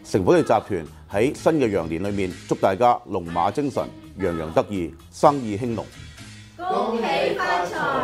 城府利集團喺新嘅羊年裏面，祝大家龍馬精神，洋洋得意，生意興隆。 恭喜發財！